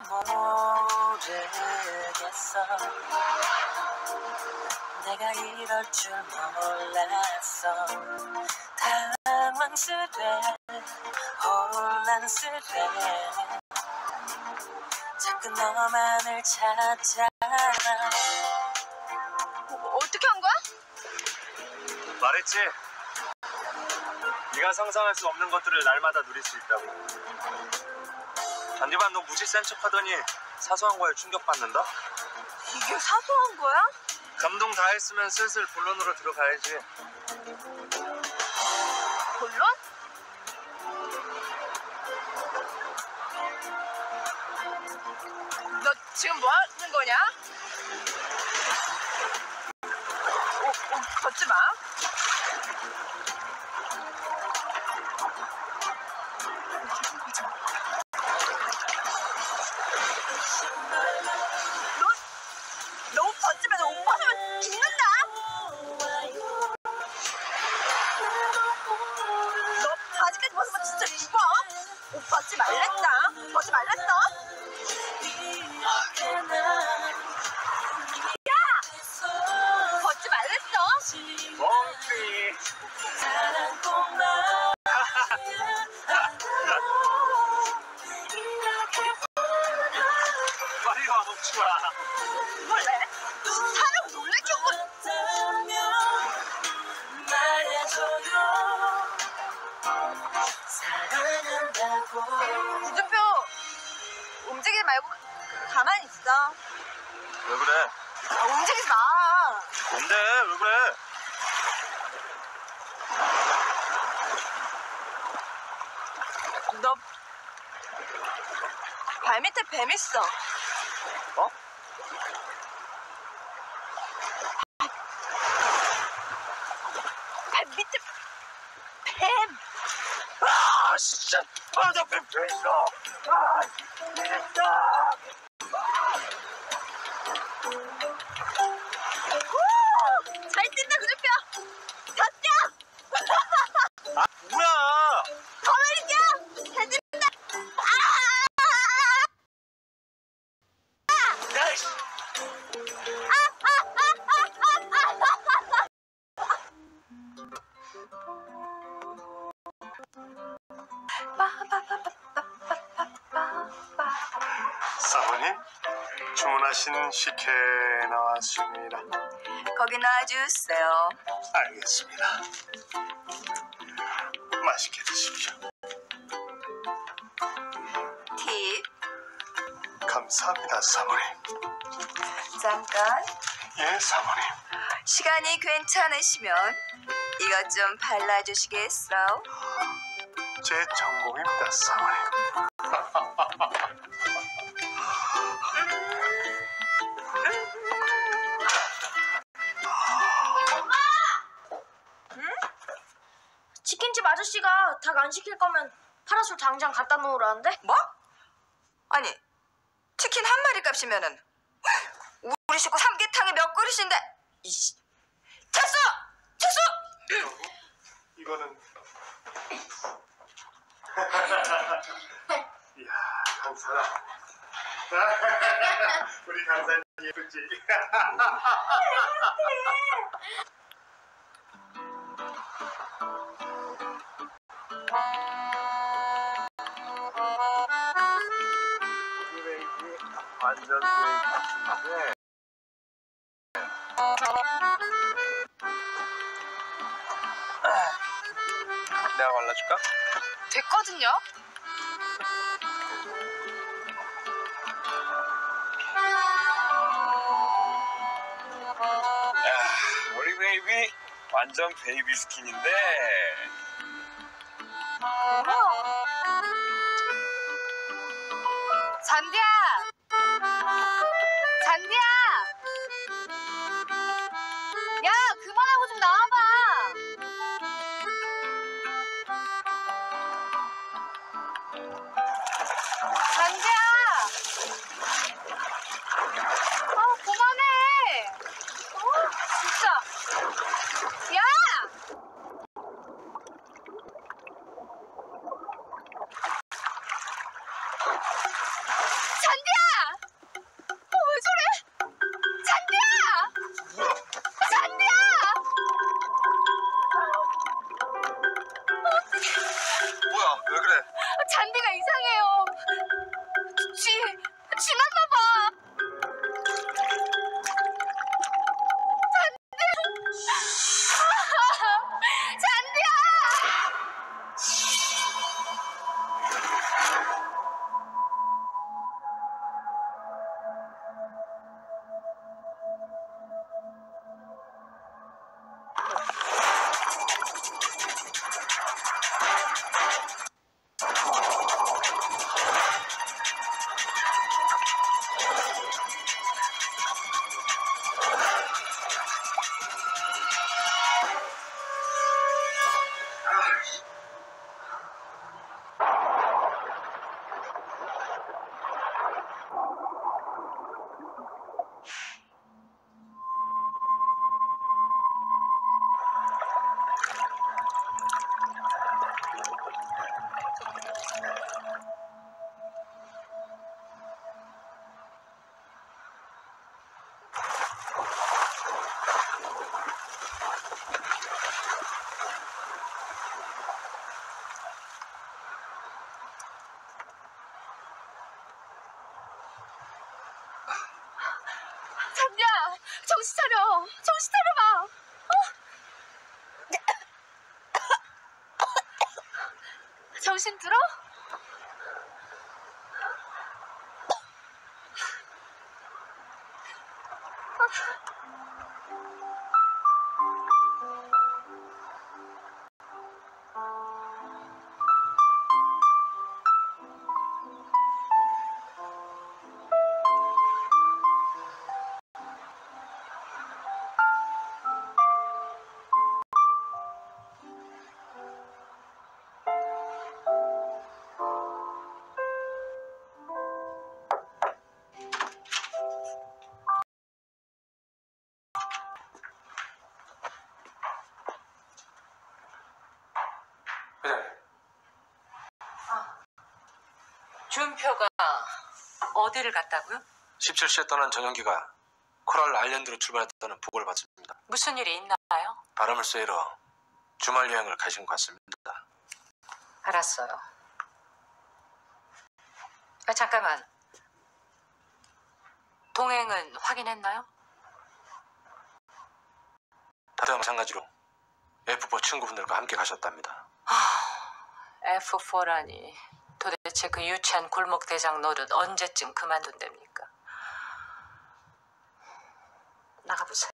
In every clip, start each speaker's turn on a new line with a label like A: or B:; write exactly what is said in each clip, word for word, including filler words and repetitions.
A: 모르겠어. 내가 이럴 줄 몰랐어. 당황스레 혼란스레 자꾸 너만을 찾잖아.
B: 뭐, 어떻게 한 거야?
C: 말했지? 네가 상상할 수 없는 것들을 날마다 누릴 수 있다고. 단디반 너 무지 센 척하더니 사소한 거에 충격받는다?
B: 이게 사소한 거야?
C: 감동 다 했으면 슬슬 본론으로 들어가야지.
B: 본론? 너 지금 뭐 하는 거냐? 오, 오, 걷지 마. 너, 너 옷 벗지면 옷 벗으면 죽는다. 너 바지까지 벗으면 진짜 죽어. 옷 벗지 말랬다. 벗지 말랬어. 야! 벗지 말랬어.
C: 멍청이. 빨리 와, 멍청아.
B: 원래 사람 놀래키고. 구준표 움직이지 말고 가만히 있어.
C: 왜 그래?
B: 아, 움직이지 마.
C: 뭔데? 왜 그래?
B: 너 발밑에 뱀 있어.
C: 어?
B: 발밑에 뱀.
C: 아, 진짜. 아, 나 뱀 있어. 아, 진짜.
B: 잘 뛴다 구준표. 더 뛰어.
C: 아, 뭐야?
B: 더 많이 뛰어. 잘 뛴다.
C: 야, 이씨. 사모님, 주문하신 식혜 나왔습니다.
B: 거기 놔주세요.
C: 알겠습니다. 맛있게 드십시오.
B: 팁.
C: 감사합니다, 사모님.
B: 잠깐.
C: 예, 사모님.
B: 시간이 괜찮으시면 이것 좀 발라주시겠어?
C: 제 전공입니다, 사모님.
D: 치킨집 아저씨가 닭 안 시킬 거면 파라솔 당장 갖다 놓으라는데?
B: 뭐? 아니, 치킨 한 마리 값이면은 우리 식구 삼계탕에 몇 그릇인데. 이씨. 됐어! 됐어!
C: 이거는 이야, 강사다. 우리 강사님 예쁘지? 완전 같은데. 내가 발라줄까?
B: 됐거든요.
C: 야, 우리 베이비 완전 베이비 스킨인데.
B: 잔디야! 잔디야! 야, 그만하고 좀 나와봐! 잔디야! 아, 그만해! 어, 진짜! 야! 잔디야! 어, 왜 저래? 잔디야! 잔디야!
C: 뭐야, 왜 그래?
B: 잔디가 이상해요. 쥐, 쥐났나 봐. 잔디! 잔디야! 잔디야, 정신 차려. 정신 차려봐. 어? 정신 들어?
C: 회장님.
A: 준표가 어디를 갔다고요?
C: 십칠 시에 떠난 전용기가 코랄 아일랜드로 출발했다는 보고를 받습니다.
A: 무슨 일이 있나요?
C: 바람을 쐬러 주말 여행을 가신 것 같습니다.
A: 알았어요. 아, 잠깐만. 동행은 확인했나요?
C: 다들 마찬가지로 에프 사 친구분들과 함께 가셨답니다.
A: 에프 사라니. 도대체 그 유치한 골목 대장 노릇 언제쯤 그만둔답니까? 나가보세요.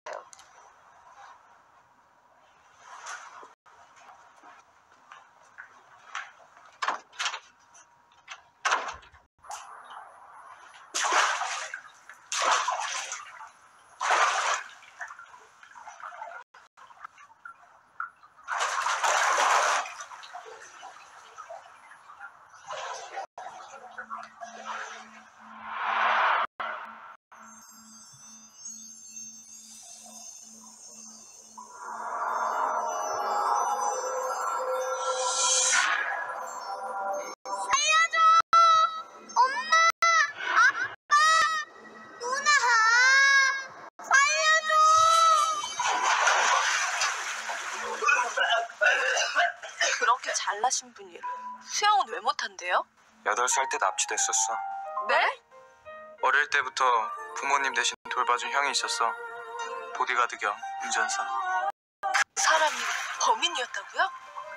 D: 그렇게 잘나신 분이 수영은 왜 못한대요?
E: 여덟 살 때 납치됐었어.
D: 네?
E: 어릴 때부터 부모님 대신 돌봐준 형이 있었어. 보디가드 겸 운전사.
D: 그 사람이 범인이었다고요?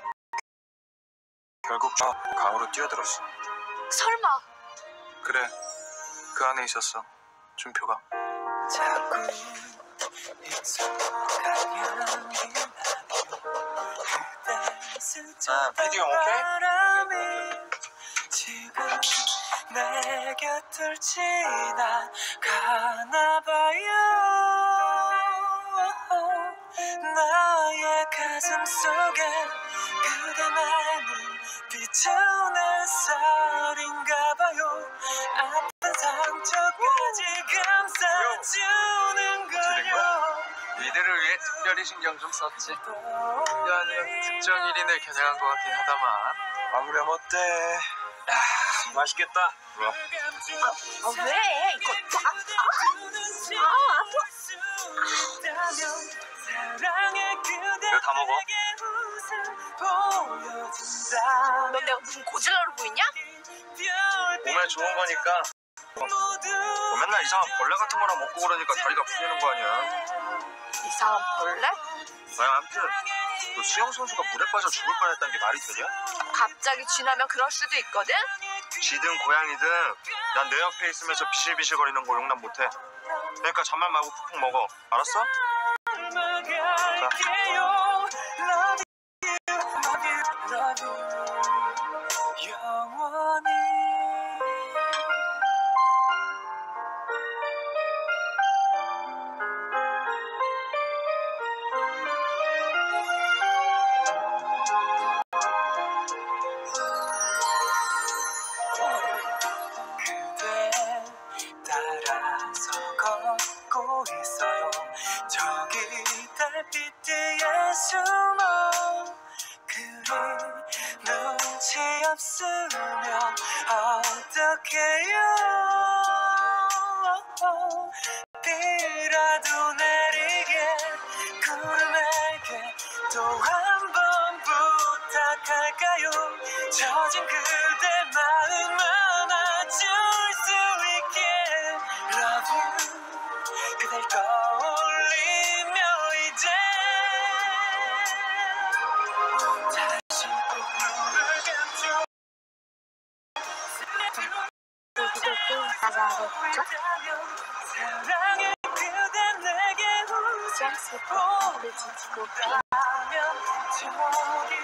E: 결국 저 강으로 뛰어들었어.
D: 설마.
E: 그래, 그 안에 있었어, 준표가.
C: 아, 비디오 오케이?
F: 지금 내 곁을 지나가나봐요. 나의 가슴 속에 그대만이 비추는 쌀인가봐요. 아픈 상처까지 감싸주는 거요.
E: 이들을 위해 특별히 신경 좀 썼지. 그게 아니라 특정 일 인을 겨냥한 것 같긴 하다만. 마무리하면 어때?
C: 맛있겠다. 좋아.
D: 아, 왜? 이거 아, 아,
C: 이거 다 먹어.
D: 넌 내가 무슨 고질라로 보이냐?
C: 몸에 좋은 거니까. 너 맨날 이상한 벌레 같은 거나 먹고 그러니까 다리가 풀리는 거 아니야.
D: 이상한 벌레?
C: 아니, 아무튼 너 수영 선수가 물에 빠져 죽을 뻔했다는 게 말이 되냐?
B: 갑자기 쥐나면 그럴 수도 있거든.
C: 쥐든 고양이든 난 내 옆에 있으면서 비실비실거리는 거 용납 못해. 그러니까 잔말 말고 푹푹 먹어. 알았어?
F: 따라서 걷고 있어요. 저기 달빛 뒤에 숨어 그리 눈치 없으면 어떡해요. 비라도 내리게 구름에게 또 한 번 부탁할까요. 젖은 그대 마음 안아줄 수 있게 Love you 그댈 떠올리며 이제 다시 눈을 감죠. 사랑해 그대 내게 웃고 가면 저기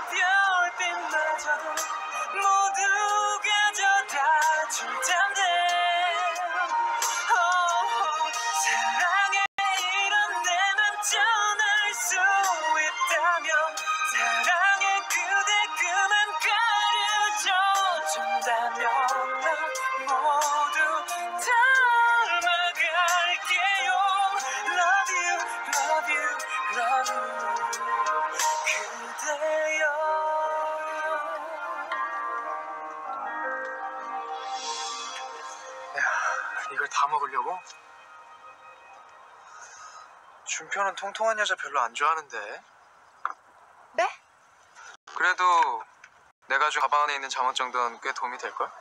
F: 별빛마저도 모두가 져다 줄 텐데. oh, 사랑해 이런 내 맘 전할 수 있다면 사랑해 그대 그만 가려줘 준다면 난 모두 닮아갈게요. Love you, love you, love you 그대여.
E: 이걸 다 먹으려고? 준표는 통통한 여자 별로 안 좋아하는데.
B: 네?
E: 그래도 내가 준 가방 안에 있는 잠옷 정도는 꽤 도움이 될걸?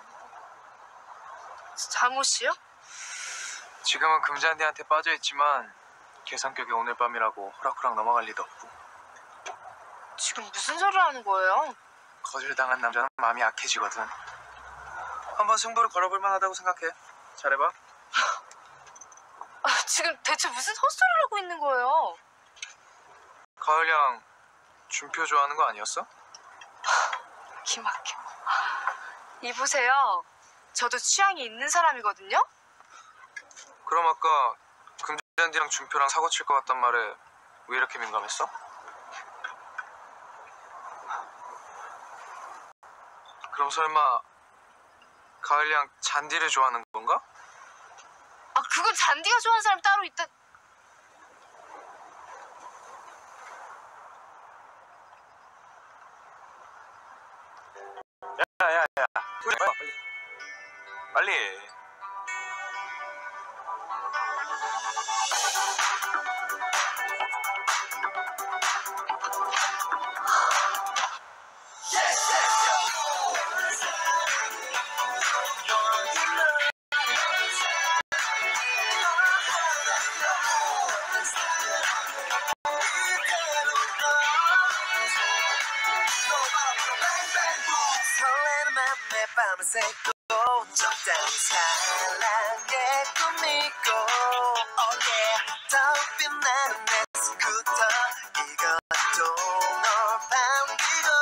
B: 잠옷이요?
E: 지금은 금잔디한테 빠져있지만 계산격이 오늘 밤이라고 호락호락 넘어갈 리도 없고.
B: 지금 무슨 소리를 하는 거예요?
E: 거절당한 남자는 마음이 약해지거든. 한번 승부를 걸어볼 만하다고 생각해. 잘해봐.
B: 아, 지금 대체 무슨 헛소리를 하고 있는 거예요?
E: 가을양 준표 좋아하는 거 아니었어?
B: 기막혀. 이보세요. 저도 취향이 있는 사람이거든요?
E: 그럼 아까 금잔디랑 준표랑 사고 칠 것 같단 말에 왜 이렇게 민감했어? 그럼 설마 가을양 잔디를 좋아하는 건가?
B: 아, 그건 잔디가 좋아하는 사람 따로 있다.
E: 야야야 빨리 빨리 빨리.
F: 설레는 맘에 밤을 새고 적당히 사랑에 꾸미고 oh yeah 더 빛나는 내 스쿠터 이것도 널 반기고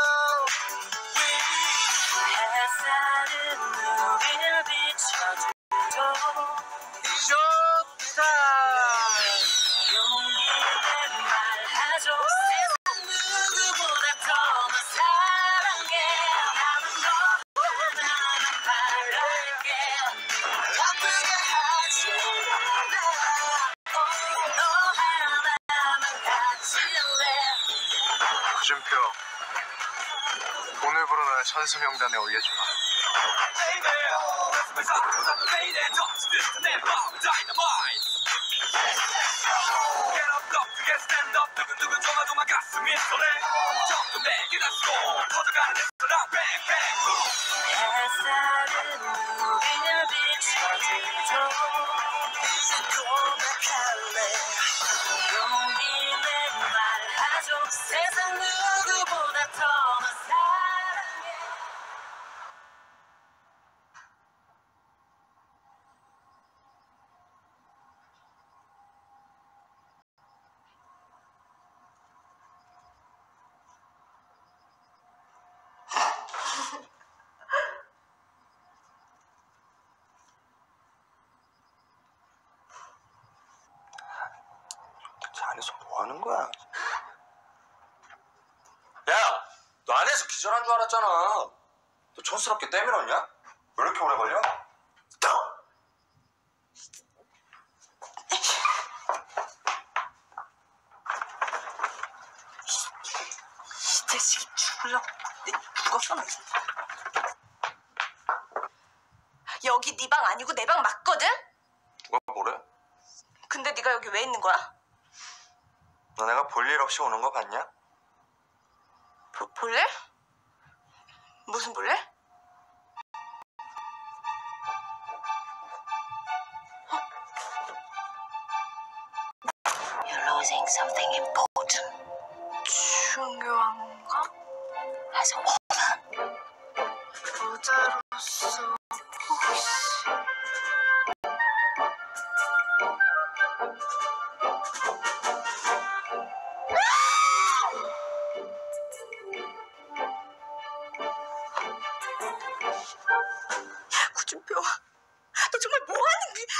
F: 햇살은 우릴 비춰줘도 좋다. 용기를 말하죠. 세상 누구보다 더 널 사랑해. 나는 너보다 바랄게. 아프게 하지 마. 너 하나만 가질래.
E: 준표 오늘부로 널 선수 명단에 올려주마.
F: 햇살은 우리를 비춰주죠. 이제 고백할래. 용기내 말하죠. 세상 누구보다 더 사랑해.
C: 저 안에서 뭐 하는 거야? 야, 너 안에서 기절한 줄 알았잖아. 너 촌스럽게 때밀었냐? 왜 이렇게 오래 걸려?
B: 이 자식이 죽을라고. 내 죽었어 너. 여기 네 방 아니고 내 방 맞거든?
C: 누가 뭐래?
B: 근데 네가 여기 왜 있는 거야?
C: 너 내가 볼 일 없이 오는 거 봤냐?
B: 보, 볼일? 무슨 볼일?
F: You're losing something important.
B: 중요한가?
F: As a woman.
B: 여자로서 혹시 구준표야, 너 정말 뭐 하는 게?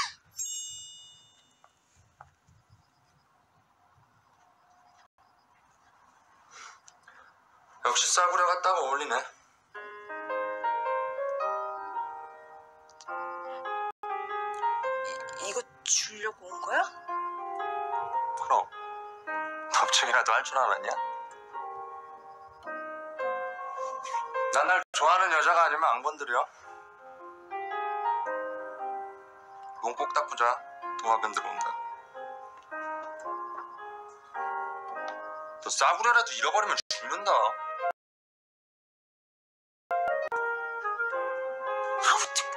C: 역시 싸구려가 딱 어울리네.
B: 이, 이거 주려고 온 거야?
C: 그럼 납치이라도 할 줄 알았냐? 난 날 좋아하는 여자가 아니면 안 건드려. 눈 꼭 닦고자. 동화뱀 들어온다. 너 싸구려라도 잃어버리면 죽는다.
B: 아우, 참.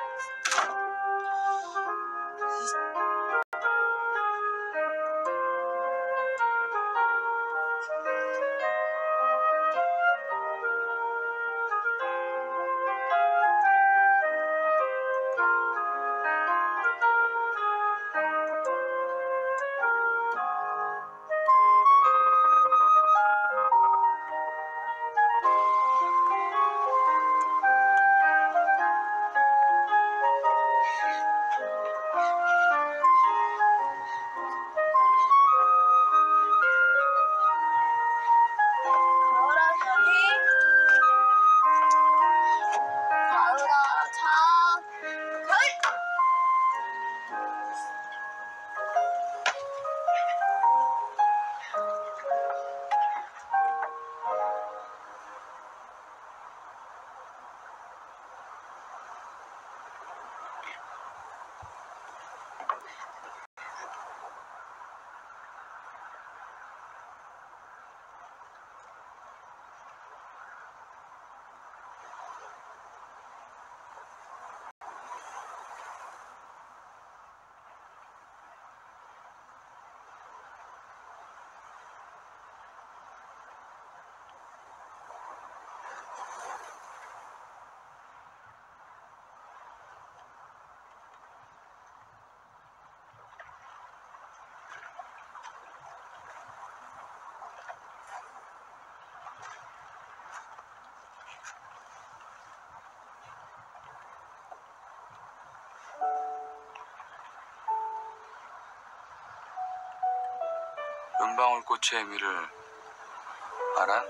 G: 은방울꽃의 의미를 알아?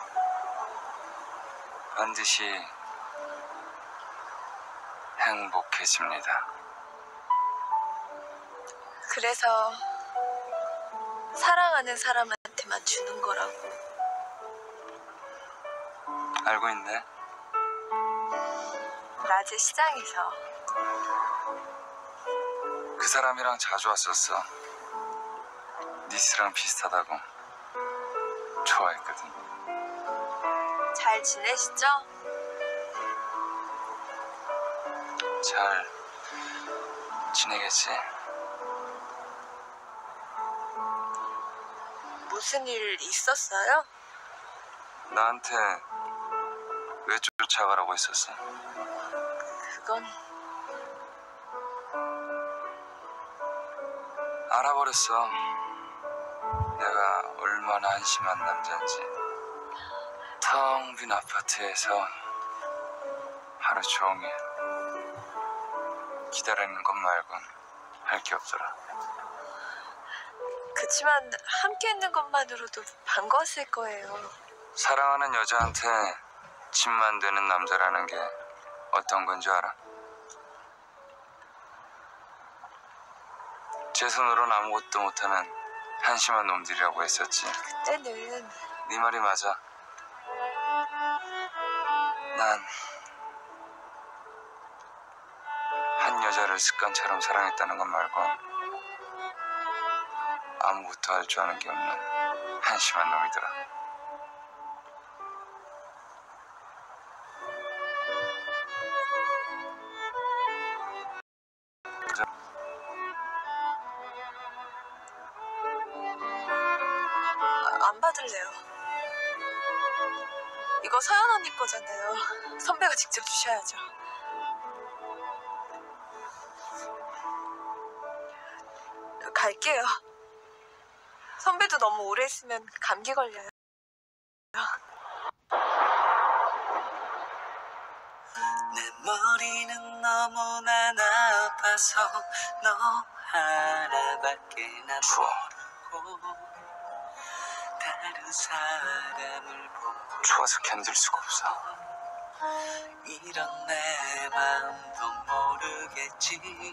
G: 반드시 행복해집니다.
B: 그래서 사랑하는 사람한테만 주는 거라고.
G: 알고 있네?
B: 낮에 시장에서
G: 그 사람이랑 자주 왔었어. 니스랑 비슷하다고. 좋아했거든.
B: 잘 지내시죠?
G: 잘 지내겠지?
B: 무슨 일 있었어요?
G: 나한테 왜 쫓아가라고 했었어?
B: 그건
G: 알아버렸어. 내가 얼마나 한심한 남자인지. 텅 빈 아파트에서 하루 종일 기다리는 것 말곤 할 게 없더라.
B: 그치만 함께 있는 것만으로도 반가웠을 거예요.
G: 사랑하는 여자한테 집만 되는 남자라는 게 어떤 건지 알아? 제 손으로는 아무것도 못하는 한심한 놈들이라고 했었지.
B: 그때는
G: 네 말이 맞아. 난 한 여자를 습관처럼 사랑했다는 것 말고 아무것도 할 줄 아는 게 없는 한심한 놈이더라.
B: 아, 안 받을래요. 이거 서연 언니 거잖아요. 선배가 직접 주셔야죠. 갈게요. 선배도 너무 오래 있으면 감기 걸려요.
F: 내 머리는 너무나 나빠서 너 하나밖에 난 모르고 다른 사람을 보고
G: 추워서 견딜 수가 없어.
F: 이런 내 마음도 모르겠지.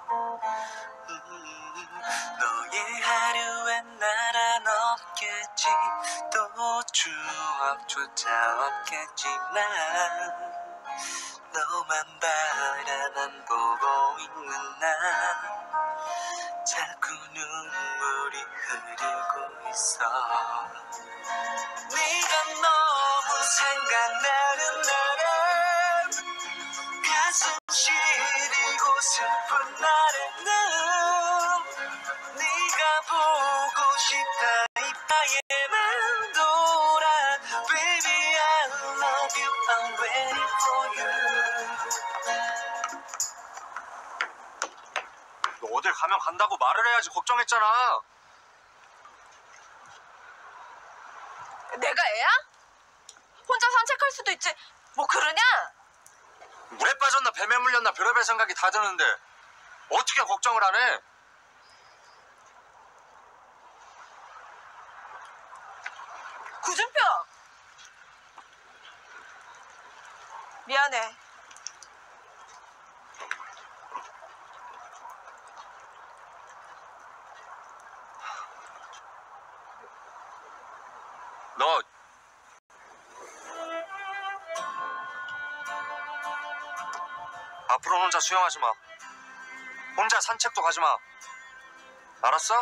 F: 음, 너의 하루엔 나란 없겠지. 또 추억조차 없겠지만 너만 바라만 보고 있는 나 자꾸 눈물이 흐르고 있어. 네가 너무 생각나는 날엔 가슴 시리고 슬픈 날에는 네가 보고 싶다 이파에만 돌아. Baby I love you I'm waiting for you.
C: 너 어딜 가면 간다고 말을 해야지. 걱정했잖아.
B: 내가 애야? 혼자 산책할 수도 있지. 뭐 그러냐?
C: 물에 빠졌나 뱀에 물렸나 별의별 생각이 다 드는데 어떻게 걱정을 안 해?
B: 구준표! 미안해.
C: 너 앞으로 혼자 수영하지 마. 혼자 산책도 가지 마. 알았어?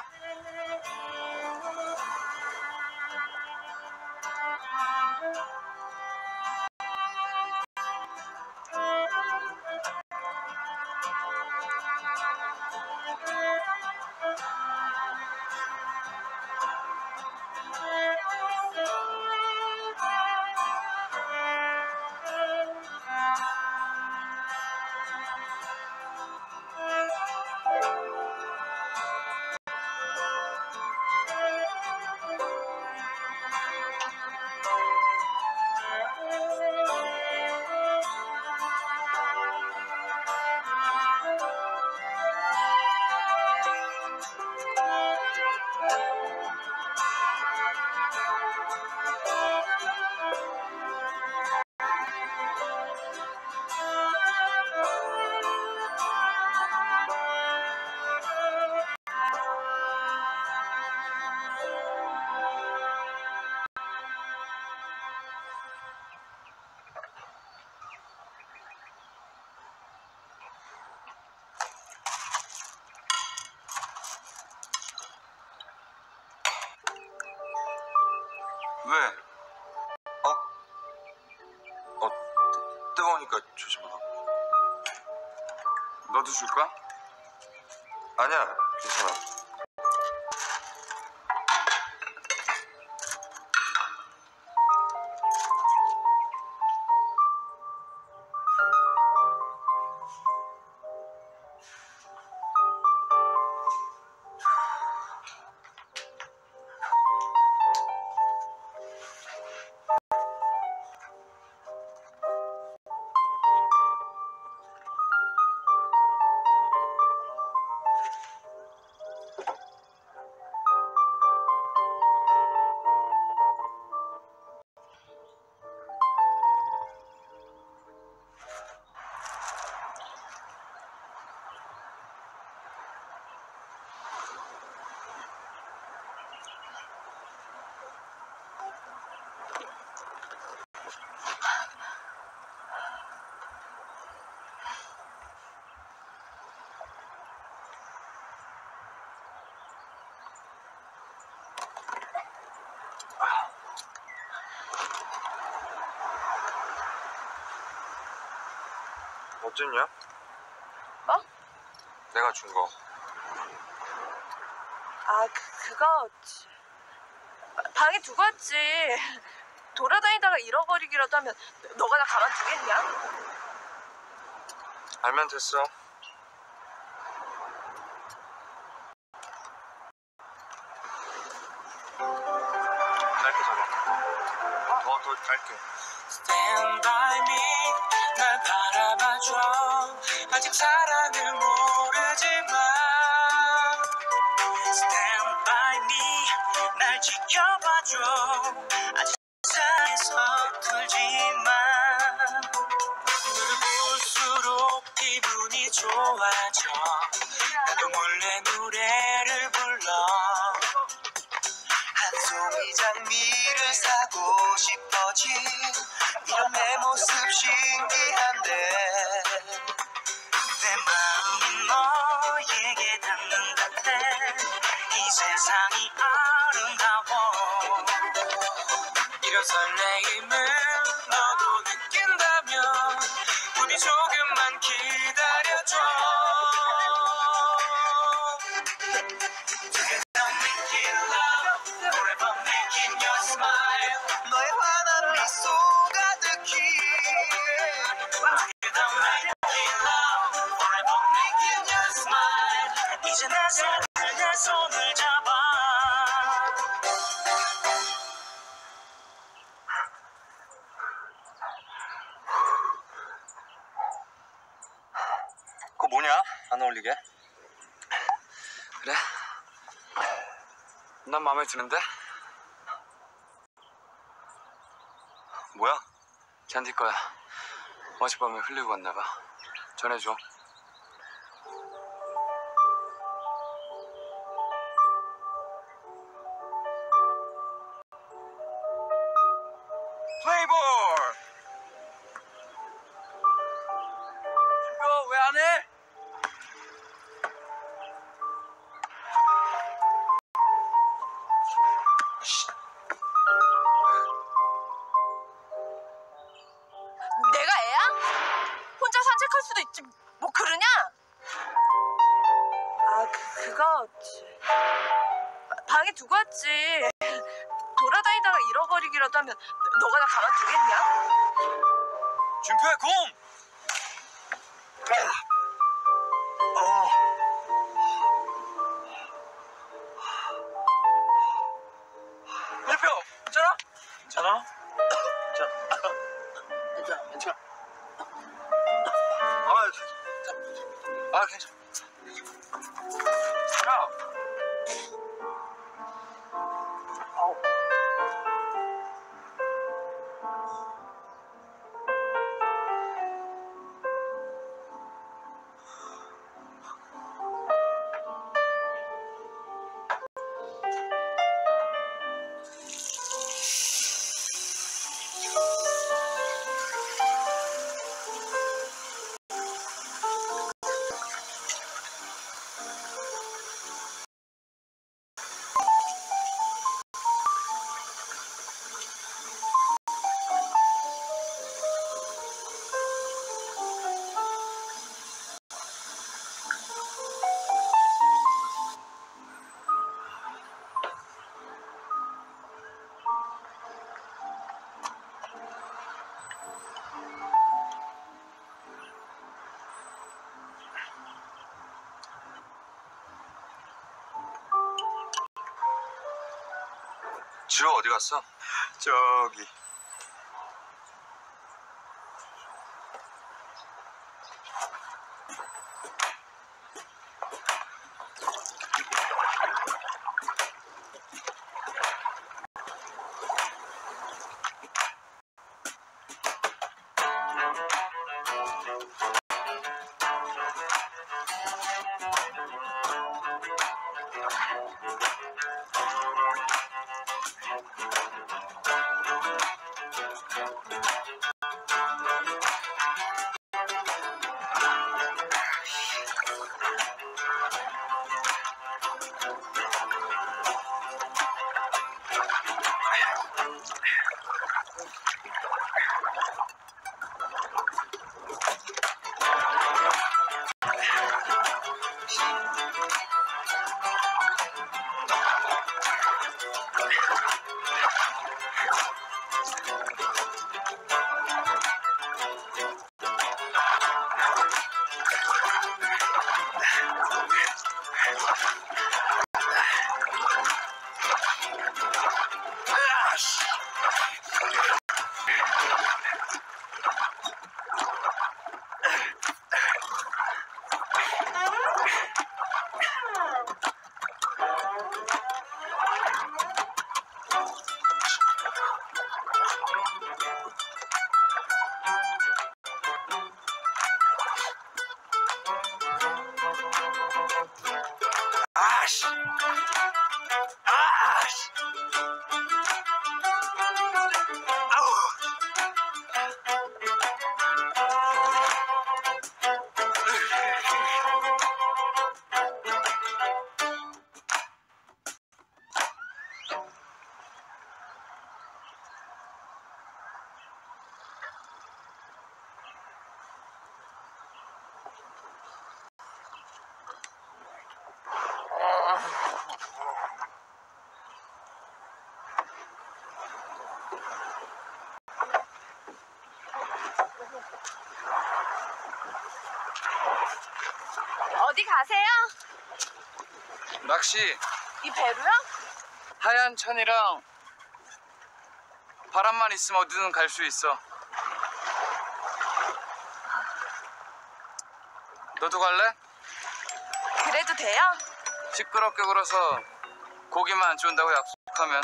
C: 왜? 어? 어, 뜨, 뜨거우니까 조심하라고. 너도 줄 거야? 아니야, 괜찮아. 어쨌냐?
B: 뭐?
C: 내가 준 거.
B: 아, 그, 그거 방에 두고 왔지. 돌아다니다가 잃어버리기라도 하면 너가 나 가만두겠냐?
C: 알면 됐어. 짧게 잡아. 더, 더 짧게.
F: Stand by me 날 바라봐줘 아직 사랑을 모르지만 Stand by me 날 지켜봐줘 아직 세상에서 들지만 너를 볼수록 기분이 좋아져 나도 몰래 노래를 불러 한 송이 장미를 사고 싶어진 이런 내 모습 신기한데 내 마음이 너에게 닿는다네 이 세상이 아름다워 이런 설레임을 너도 느낀다면 부디 조금만 기다려줘 너의 환한 미소 가득히 이제 내 손을 내 손을 잡아
C: 그거 뭐냐? 안 어울리게.
G: 그래? 난 마음에 드는데?
C: 뭐야?
G: 잔디 거야. 어젯밤에 흘리고 갔나 봐. 전해줘.
C: 플레이볼!
E: 이거 왜 안 해?
B: 내가 애야? 혼자 산책할 수도 있지 뭐 그러냐? 아, 그, 그거 방에 두고 왔지. 돌아다니다가 잃어버리기라도 하면 너가 나 가만두겠냐?
C: 준표의 공! 어.
E: 준표, 괜찮아?
C: 괜찮아? 괜찮아, 괜찮아. 아, 괜찮아. 아, 괜찮아.
E: 야,
C: 지호 어디 갔어?
E: 저기.
F: 아씨. 아씨. 아우.
B: 어디 가세요?
G: 낚시.
B: 이 배로요?
G: 하얀 천이랑 바람만 있으면 어디든 갈 수 있어. 너도 갈래?
B: 그래도 돼요?
G: 시끄럽게 굴어서 고기만 안 좋은다고 약속하면.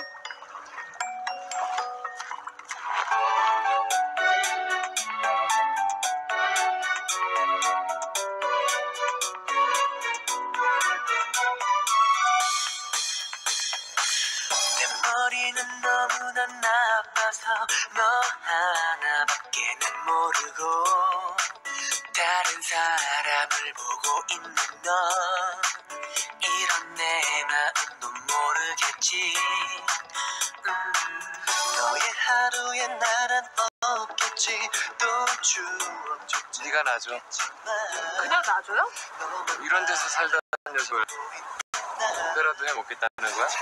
F: 머리는 너무나 나빠서 너 하나밖에는 모르고 다른 사람을 보고 있는 너 이런 내 마음도 모르겠지. 음, 너의 하루에 나란 없겠지. 또 추억조차
G: 네가 놔줘.
B: 그냥 놔줘요?
G: 이런 데서 살던 녀석을 배라도 해 먹겠다는 거야?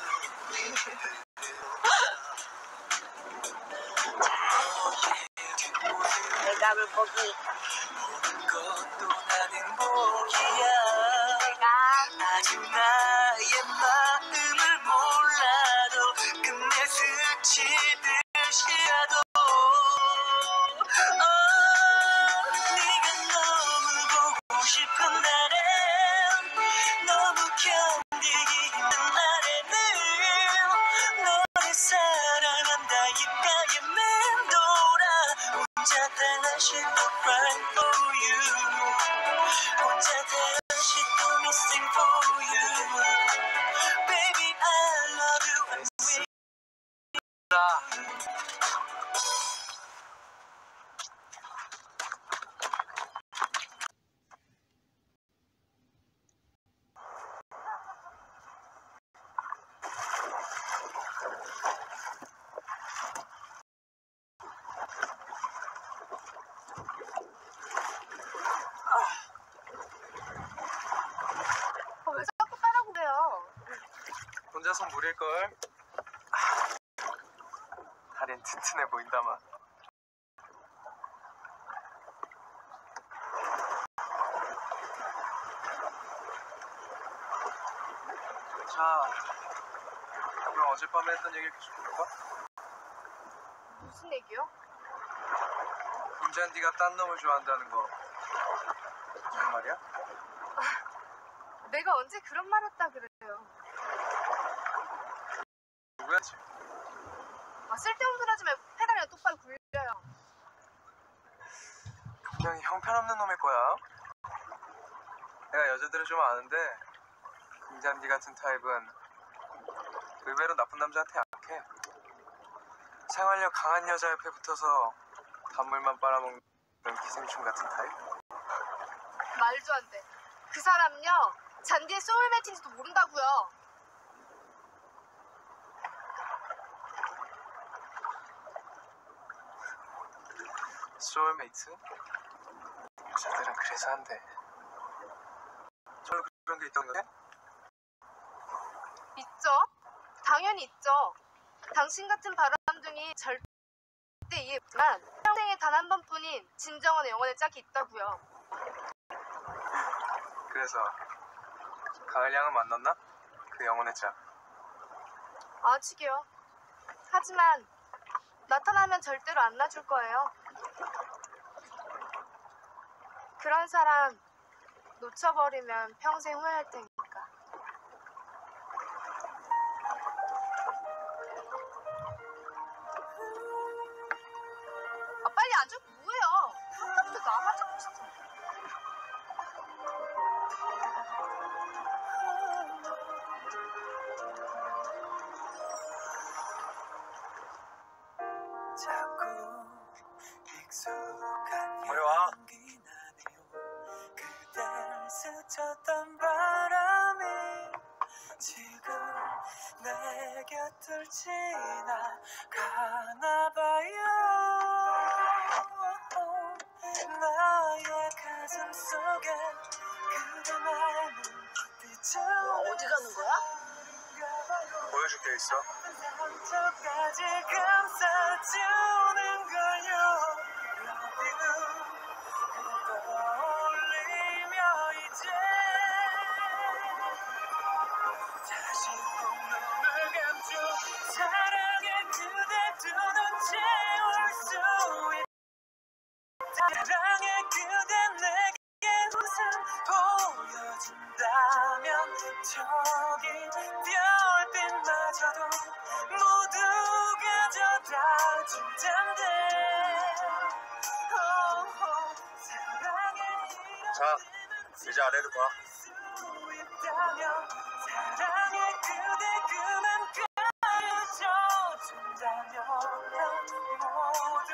B: 내가 물고기.
F: 것도 난 행복이야.
B: 내가
F: 아직 나의 마음을 몰라도 끝내 스치듯이라도 어, 네가 너무 보고 싶은 날엔 너무 견디기 힘든 날에는 너를 사랑한다 입가에 맴돌아 혼자 다시 또 crying for you 혼자 다시 또 missing for you baby I love you and we
B: 어, 왜 자꾸 따라고 그래요?
E: 혼자서 무릴걸. 다리는 튼튼해 보인다만. 자, 그럼 어젯밤에 했던 얘기를 계속 해볼까?
D: 무슨 얘기요?
E: 금잔디가 딴 놈을 좋아한다는 거 정말이야?
D: 내가 언제 그런 말 했다 그래요.
E: 누구야 지금?
D: 아, 쓸데없는 소리 하지 말고 페달이나 똑바로 굴려요.
E: 분명히 형편없는 놈일 거야. 내가 여자들을 좀 아는데 금잔디 같은 타입은 의외로 나쁜 남자한테 약해. 생활력 강한 여자 옆에 붙어서 단물만 빨아먹는 기생충 같은 타입?
D: 말도 안 돼. 그 사람요, 잔디의 소울매트인지도 모른다고요.
E: 소울메이트? 여자들은 그래서 안 돼. 저 그런 게 있던 거네?
D: 있죠? 당연히 있죠. 당신 같은 바람둥이 절대 이해했지만 평생에 단 한 번뿐인 진정한 영혼의 짝이 있다고요.
E: 그래서 가을 양은 만났나? 그 영혼의 짝.
D: 아직이요. 하지만 나타나면 절대로 안 놔줄 거예요. 그런 사람 놓쳐버리면 평생 후회할 테니까. 아, 빨리 앉아. 뭐해요? 한번도 나만 잡고 싶어.
F: 자꾸 익숙한
C: 빨리 와.
F: 향기 나네요. 그댈 스쳤던 바람이 지금 내 곁을 지나가나 봐요. 나의 가슴 속에 그대만은 빛을
D: 어디 가는 거야?
E: 보여줄 게 있어.
F: 상처까지 감싸주는 걸요. Love you. 떠올리며 이제 다시 꼭 눈을 감죠. 사랑의 그대 두 눈 채울 수 있다. 사랑의 그대 내게 웃음 보여준다면 저기 별빛마저도 모두가 다 준단데.
C: 자, 이제 아래로 봐.
F: 사랑의 그대 그만 가르쳐 준다면 모두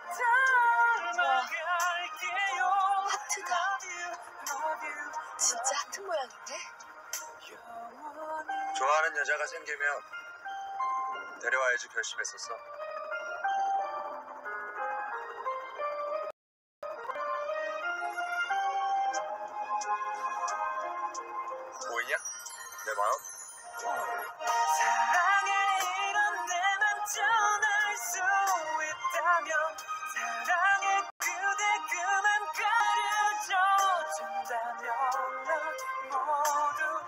F: 닮아갈게요.
D: 하트다.
F: Love you, love you.
D: 진짜 하트 모양인데?
F: 영원히
C: 좋아하는 여자가 생기면 데려와야지 결심했었어. 보이냐? 내 마음?
F: 사랑에 이런 내맘 전할 수 있다면 사랑의 그대 그만 가르쳐 준다면 난 모두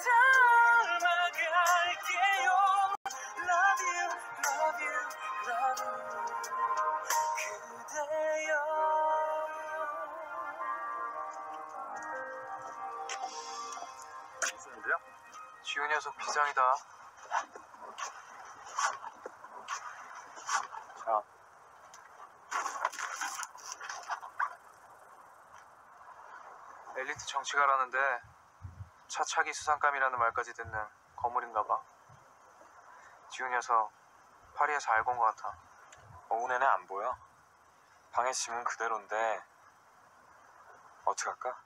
F: 닮아갈게요. Love you, love you, love you. 그대여.
C: 무슨 일이야?
E: 지우 녀석 비상이다.
C: 자,
E: 엘리트 정치가라는데 차차기 수상감이라는 말까지 듣는 거물인가 봐. 지우 녀석 파리에서 알고 온 것 같아.
C: 오은혜는 안 보여. 방에 짐은 그대로인데 어떡할까?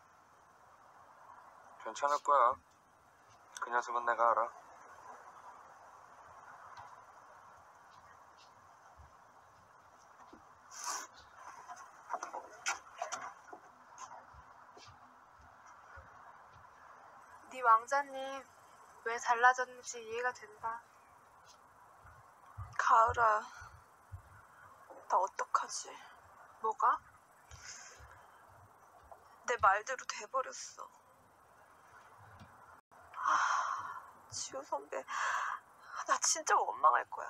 C: 괜찮을 거야. 그 녀석은 내가 알아.
D: 네 왕자님 왜 달라졌는지 이해가 된다.
B: 가을아, 나 어떡하지?
D: 뭐가?
B: 내 말대로 돼버렸어. 아, 지우 선배, 나
H: 나 진짜 원망할 거야.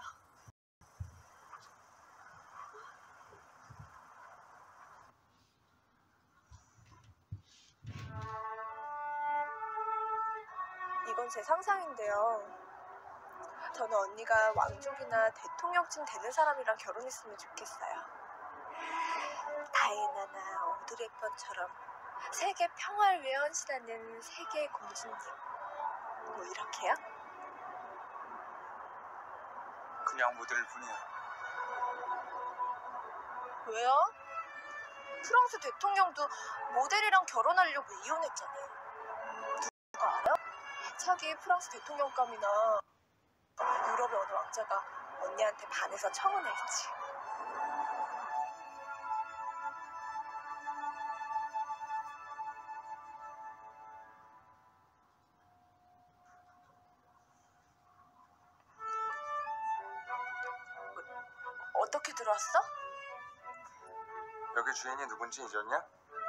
H: 이건 제 상상인데요. 저는 언니가 왕족이나 대통령쯤 되는 사람이랑 결혼했으면 좋겠어요. 다이애나나 오드리 헵번처럼 세계 평화를 위해 헌신하는 세계의 공주님. 뭐 이렇게요?
E: 그냥 모델일 뿐이야.
H: 왜요? 프랑스 대통령도 모델이랑 결혼하려고 이혼했잖아요. 누가 알아요? 차기 프랑스 대통령감이나 유럽의 어느 왕자가 언니한테 반해서 청혼할지. 어떻게 들어왔어?
E: 여기 주인이 누군지 잊었냐?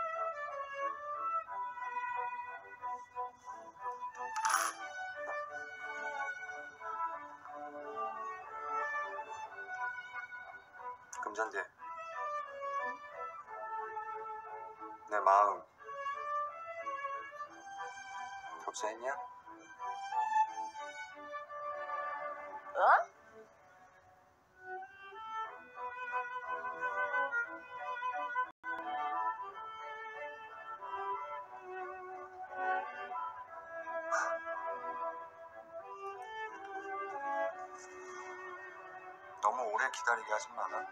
E: 금잔디, 내 마음 접수했냐?
H: 어?
E: 너무 오래 기다리게 하지 마라.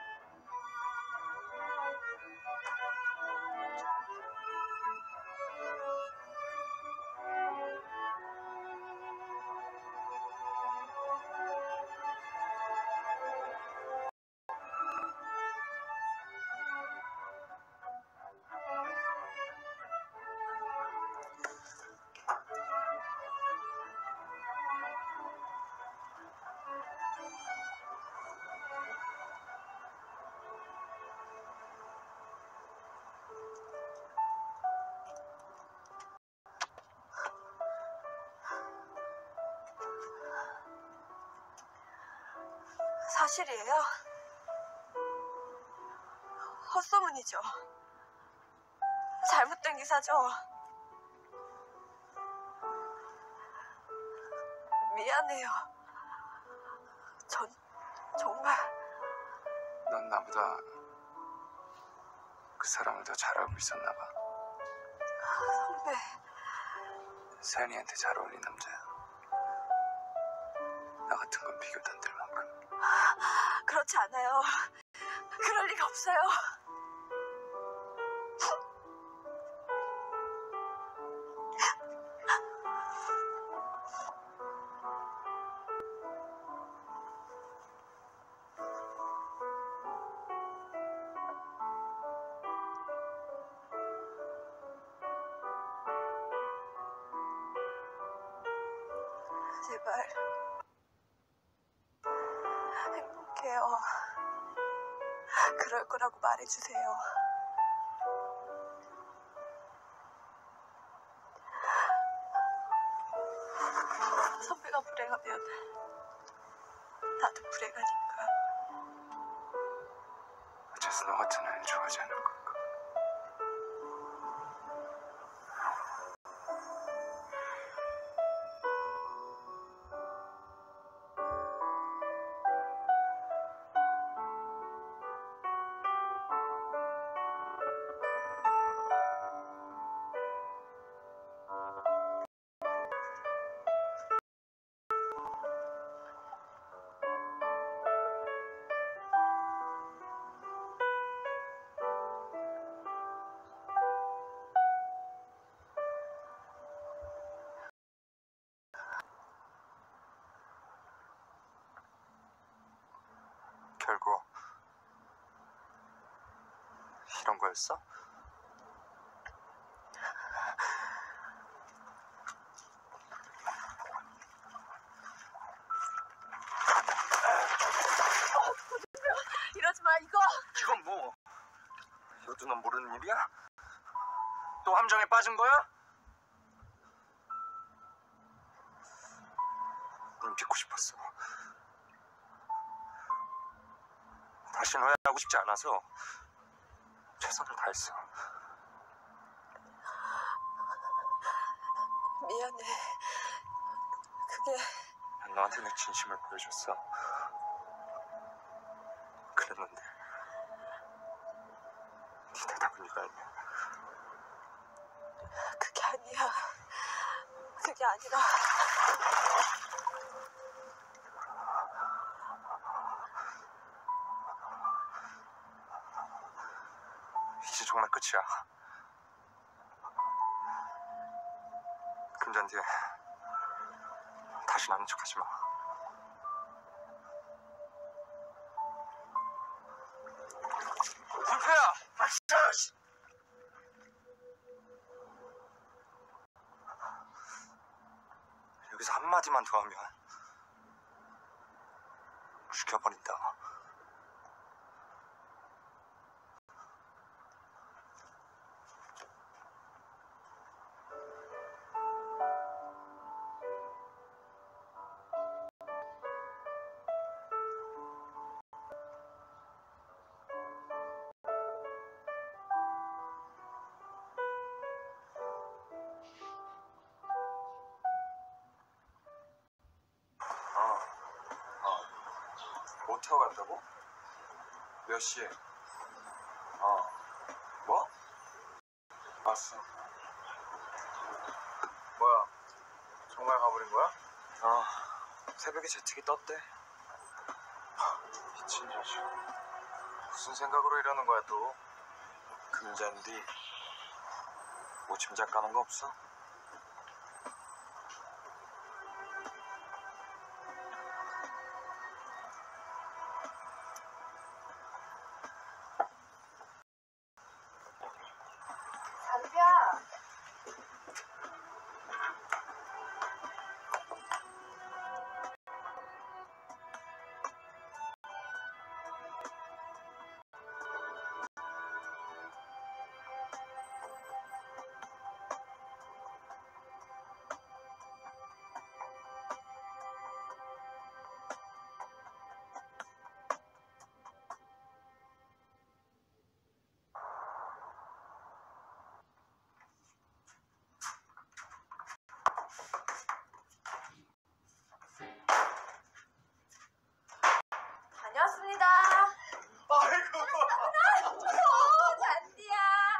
H: 사실이에요? 헛소문이죠. 잘못된 기사죠. 미안해요. 전 정말
G: 넌 나보다 그 사람을 더 잘 알고 있었나 봐.
H: 선배.
G: 서연이한테 잘 어울린 남자야. 나 같은 건 비교도 안 될 만큼.
H: 그렇지 않아요. 그럴 리가 없어요. 제발 행복해요. 그럴 거라고 말해주세요. 선배가 불행하면 나도 불행하니까.
G: 어째서 너 같은 아이를 좋아하지 않을 걸까?
E: 결국 이런 거였어?
H: 이러지 마, 이거.
E: 이건 뭐? 이것도 넌 모르는 일이야? 또 함정에 빠진 거야? 넌
G: 짓고 싶었어. 다시는 후회하고 싶지 않아서 최선을 다했어.
H: 미안해. 그게
G: 난 너한테 내 진심을 보여줬어. 그랬는데 네 대답은 이거 아니야.
H: 그게 아니야. 그게 아니라
G: 이제 정말 끝이야. 금잔디 다시 아는 척하지 마. 불패야! 여기서 한마디만 더 하면 죽여버린다. 못 타고 간다고? 몇 시에? 어. 뭐? 왔어.
E: 뭐야? 정말 가버린 거야?
G: 어. 새벽에 재택이 떴대.
E: 미친 자식. 무슨 생각으로 이러는 거야 또?
G: 금잔디 뭐 짐작 가는 거 없어?
D: 잔디야.
H: 다녀왔습니다.
E: 아이고.
H: 어, 잔디야.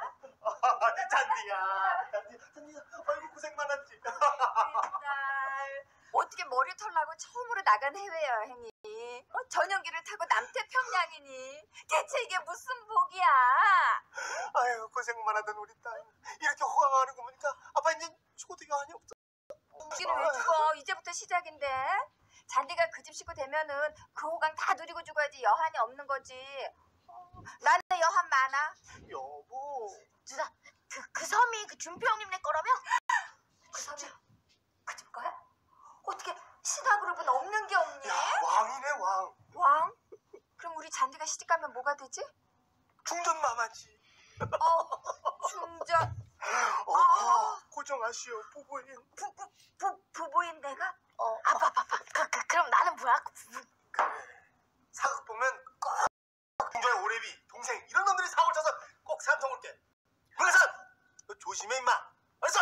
E: 잔디야. 잔디, 잔디야. 아이고 고생 많았지.
H: 맨날 어떻게 머리 털라고 처음으로 나간 해외여행이 어, 전용기를 타고 남태평양이니 대체 이게 무슨 복이야.
E: 아유 고생 많았던 우리 딸. 이렇게 호강하는 거 보니까 아빠 이제 초대가 아니 없어.
H: 우기는 왜 죽어. 이제부터 시작인데. 잔디가 그 집 식구 되면은 그 호강 다 누리고 죽어야지 여한이 없는 거지. 어, 나는 여한 많아.
E: 여보.
H: 누나 그, 그 섬이 그 준표 형님네 거라며? 그 섬이 그 집 거야? 어떻게 신화그룹은 없는 게 없니?
E: 야 왕이네 왕.
H: 왕? 그럼 우리 잔디가 시집가면 뭐가 되지?
E: 중전마마지.
H: 어 중전
E: 어, 어 고정하시오 부부인.
H: 부, 부, 부, 부부인 내가?
E: 어.
H: 아빠 아빠 아빠 그, 그, 그럼 나는 뭐야? 그 부부.
E: 사극 보면 꼭 중전의 오래비 동생 이런 놈들이 사고를 쳐서 꼭 산통 올게. 문혜선 너 조심해 임마. 알았어?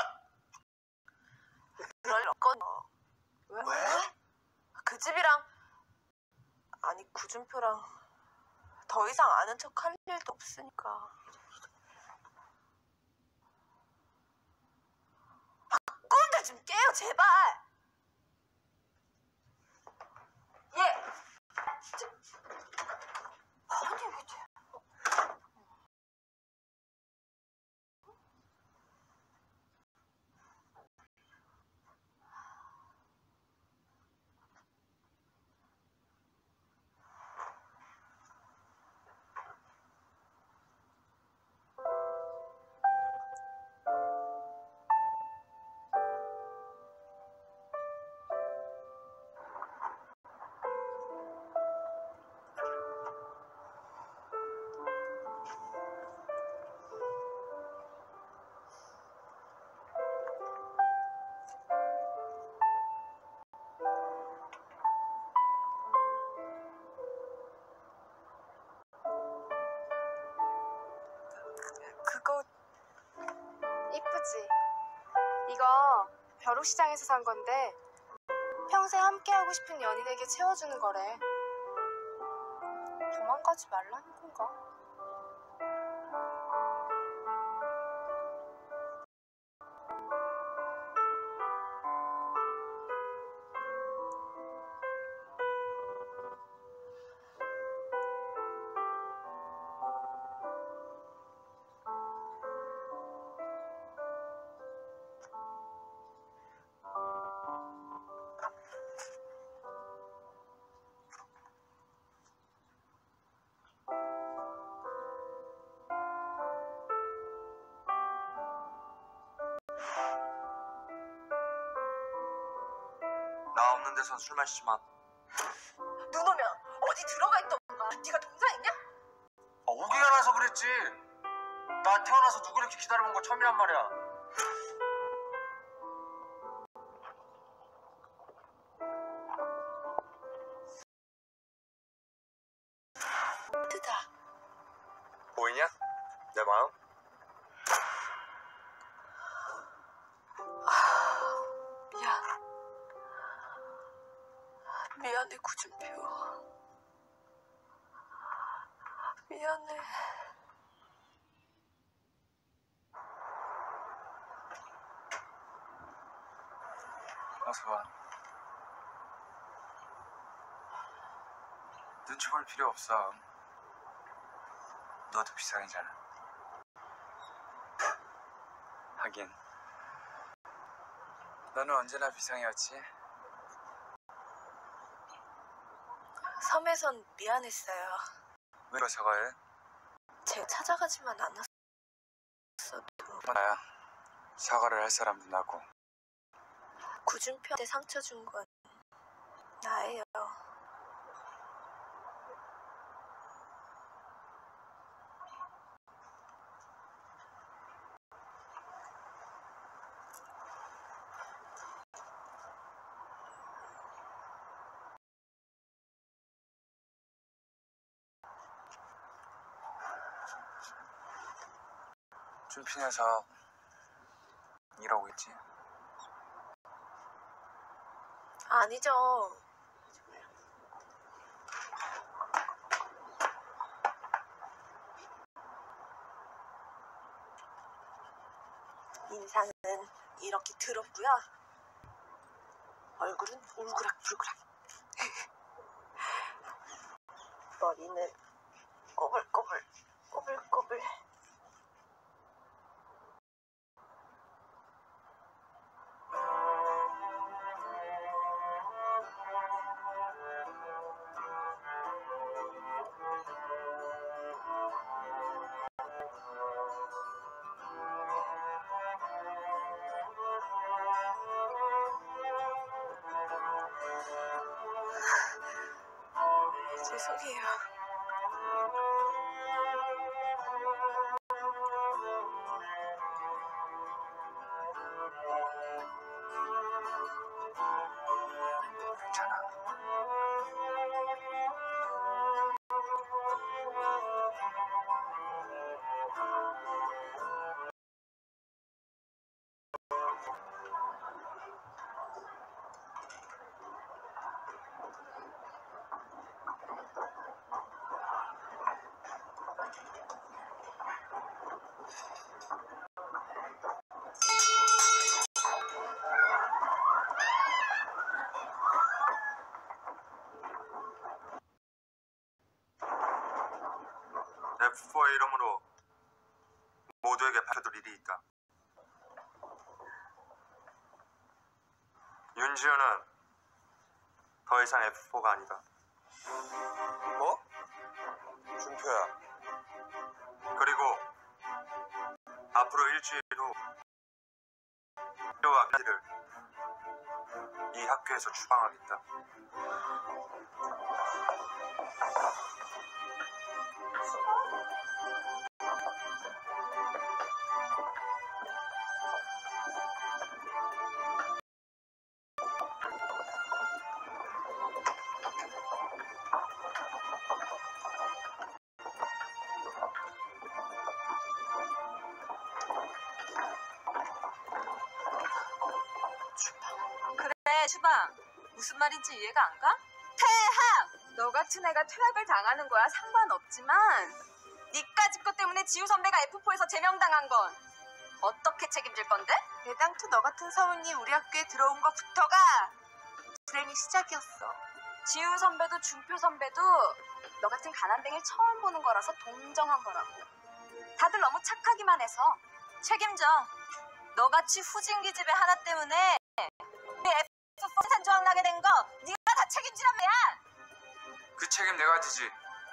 H: 그럴 거 왜?
E: 왜?
H: 그 집이랑 아니 구준표랑 더 이상 아는 척 할 일도 없으니까. 아, 꿈들 좀 깨요 제발. 예. 아니 왜 쟤?
D: 벼룩시장에서 산 건데 평생 함께하고 싶은 연인에게 채워주는 거래. 도망가지 말라는 건가?
C: 나 없는 데선 술 마시지 마.
H: 눈 오면 어디 들어가 있던가. 네가 동상 있냐?
C: 아, 오기가 나서 그랬지. 나 태어나서 누구 이렇게 기다려본 거 처음이란 말이야.
H: 뜨다.
C: 보이냐? 내 마음?
H: 미안. 미안해, 구준표. 미안해.
G: 어서 와. 눈치 볼 필요 없어. 너도 비상이잖아. 하긴 너는 언제나 비상이었지.
D: 섬에선 미안했어요.
G: 왜 사과해?
D: 제가 찾아가지만 않았어도
G: 나야. 사과를 할 사람도 나고.
D: 구준표한테 상처 준 건 나예요.
G: 준피 녀석 이러고 있지.
D: 아니죠. 인상은 이렇게 더럽고요. 얼굴은 울그락불그락. 머리는 꼬불꼬불, 꼬불꼬불. 죄송해요.
G: 괜찮아.
C: 에프 포의 이름으로 모두에게 밝혀둘 일이 있다. 윤지은은 더 이상 에프 포가 아니다.
E: 뭐? 준표야.
C: 그리고 앞으로 일주일 후 너와 아기를 이 학교에서 추방하겠다.
A: 네, 주방. 무슨 말인지 이해가 안 가?
H: 퇴학! 너 같은 애가 퇴학을 당하는 거야 상관없지만 니까짓 것 때문에 지우 선배가 에프포에서 제명당한 건 어떻게 책임질 건데?
D: 애당초 너 같은 사원이 우리 학교에 들어온 것부터가 불행의 시작이었어.
H: 지우 선배도 준표 선배도 너 같은 가난뱅이를 처음 보는 거라서 동정한 거라고. 다들 너무 착하기만 해서 책임져. 너같이 후진기집애 하나 때문에 우리 에프포 산조항 나게 된 거 네가 다 책임지란 말이야.
G: 그 책임 내가 지지.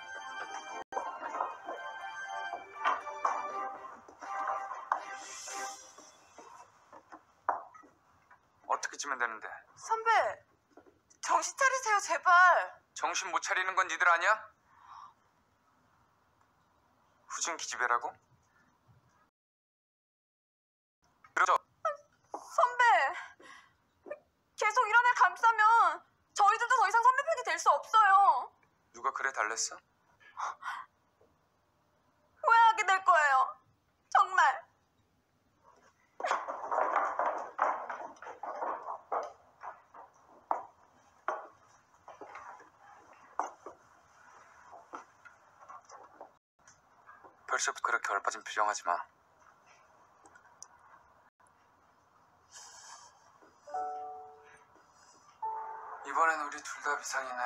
G: 어떻게 찌면 되는데?
D: 선배, 정신 차리세요, 제발.
G: 정신 못 차리는 건 니들 아니야? 후진 기집애라고? 그러죠.
H: 선배, 계속 이런 애 감싸면 저희들도 더 이상 선배 편이 될 수 없어요.
G: 누가 그래 달랬어?
H: 후회하게 될 거예요. 정말.
G: 벌써부터 그렇게 얼빠진 표정하지 마. 이번엔 우리 둘 다 비상이네.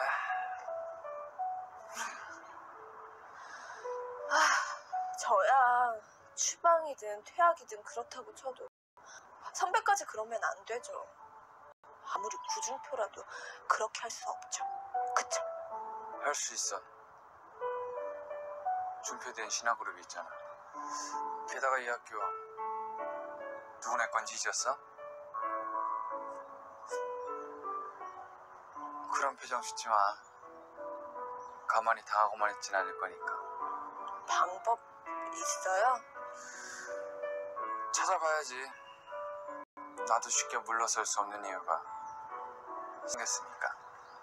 I: 저야 추방이든 퇴학이든 그렇다고 쳐도 선배까지 그러면 안 되죠. 아무리 구준표라도 그렇게 할 수 없죠. 그쵸?
G: 할 수 있어. 준표된 신화그룹이 있잖아. 게다가 이 학교 누구네 건지 잊었어? 그런 표정 짓지 마. 가만히 당하고만 있진 않을 거니까.
I: 방법 있어요?
G: 찾아봐야지. 나도 쉽게 물러설 수 없는 이유가 생겼으니까.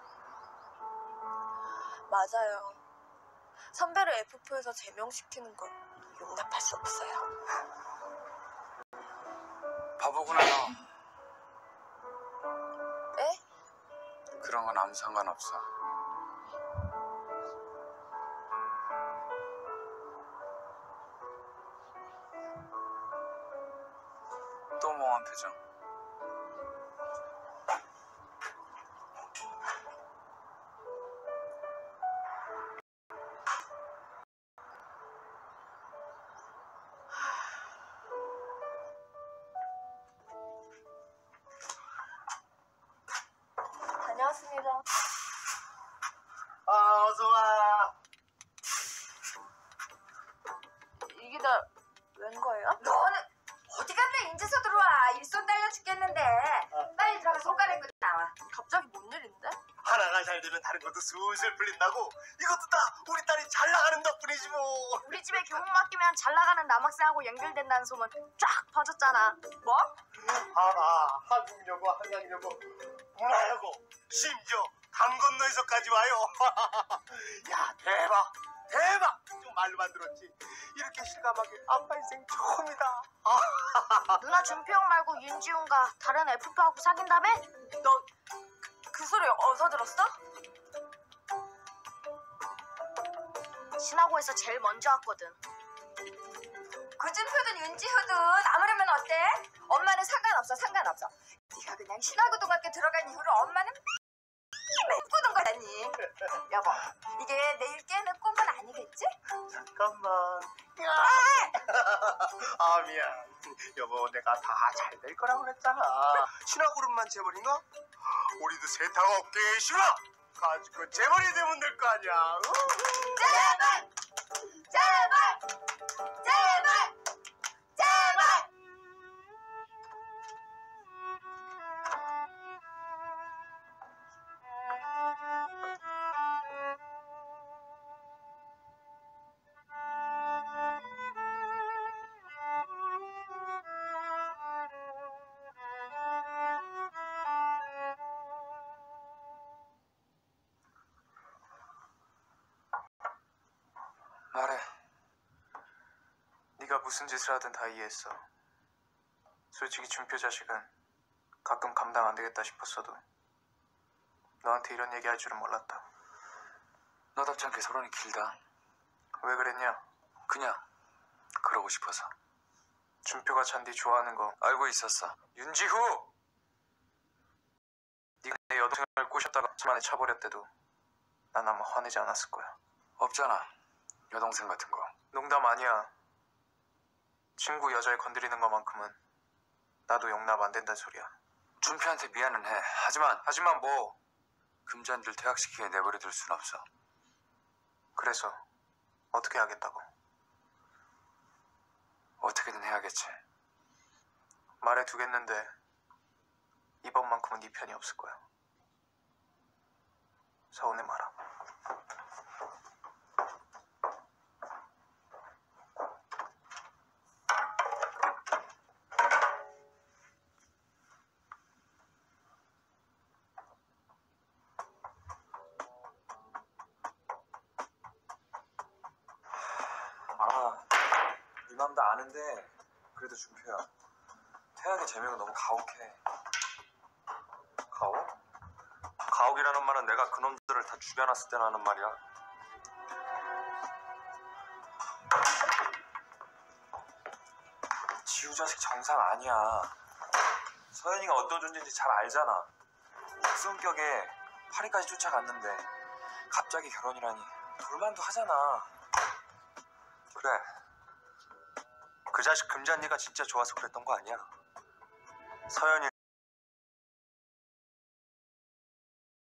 I: 맞아요. 선배를 에프포에서 제명시키는 건 용납할 수 없어요.
G: 바보구나 너.
I: 에?
G: 그런 건 아무 상관없어. 또 멍한 표정.
I: 다녀왔습니다.
C: 아, 어서 와.
I: 이게 다 웬 거예요?
H: 너는 어디 갔다 인제서 들어와. 일손 딸려 죽겠는데. 빨리 들어가 손가락 끄고 나와.
I: 갑자기 뭔 일인데?
C: 하나가 잘 되면 다른 것도 슬슬 풀린다고. 이것도 다 우리 딸이 잘 나가는 덕분이지 뭐.
D: 우리 집에 교복 맡기면 잘 나가는 남학생하고 연결된다는 소문 쫙 퍼졌잖아.
I: 뭐?
C: 봐봐, 한국여고, 한양여고, 문화여고, 심지어 강 건너에서까지 와요. 야, 대박, 대박. 좀 말로만 들었지. 이렇게 실감하게 아빠 인생 처음이다.
D: 누나 준표형 말고 윤지훈과 다른 에프포하고 사귄다며?
I: 너 그 소리 어디서 들었어?
D: 신화고에서 제일 먼저 왔거든.
H: 구준표든 윤지효든 아무려면 어때? 엄마는 상관없어 상관없어. 네가 그냥 신화고등학교 들어간 이후로 엄마는 매일 꾸는 거라니. 여보, 이게 내일 깨는 꿈은 아니겠지?
C: 잠깐만. 아, 미안. 여보, 내가 다 잘 될 거라고 그랬잖아. 신화그룹만 재벌인가? 우리도 세탁업계의 신화! 가지고 재벌이 되면 될 거 아니야.
H: 제발! 제발! 제발! 제발!
E: 말해. 네가 무슨 짓을 하든 다 이해했어. 솔직히 준표 자식은 가끔 감당 안 되겠다 싶었어도 너한테 이런 얘기 할 줄은 몰랐다.
G: 너답지 않게 서론이 길다.
E: 왜 그랬냐?
G: 그냥 그러고 싶어서.
E: 준표가 잔디 좋아하는 거
G: 알고 있었어.
E: 윤지후! 네가 내 여동생을 꼬셨다가 집안에 차버렸대도 난 아마 화내지 않았을 거야.
G: 없잖아. 여동생 같은 거.
E: 농담 아니야. 친구 여자애 건드리는 것만큼은 나도 용납 안 된다는 소리야.
G: 준표한테 미안은 해. 하지만
E: 하지만 뭐
G: 금잔디를 퇴학시키게 내버려둘 순 없어.
E: 그래서 어떻게 하겠다고?
G: 어떻게든 해야겠지.
E: 말해두겠는데 이번만큼은 네 편이 없을 거야. 서운해 마라.
G: 아, 네 맘도 아는데 그래도 준표야. 퇴학의 제명은 너무 가혹해.
C: 가혹? 가혹이라는 말은 내가 그놈들을 다 죽여놨을 때나 하는 말이야.
G: 지우 자식 정상 아니야. 서연이가 어떤 존재인지 잘 알잖아. 그 성격에 파리까지 쫓아갔는데 갑자기 결혼이라니 돌만도 하잖아.
C: 그래. 그 자식 금잔디가 진짜 좋아서 그랬던 거 아니야. 서연이